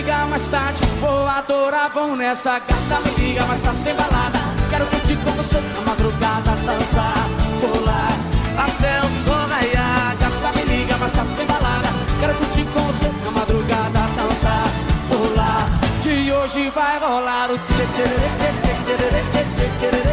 liga mais tarde, vou adorar, vamos nessa. Gata, me liga mais tarde, tem balada. Quero curtir com você na madrugada, dançar, pular até o sol raiar. Gata, me liga mais tarde, tem balada. Quero curtir com você na madrugada, dançar, pular. Que hoje vai rolar o tchê tchê tchê tchê tchê tchê tchê tchê.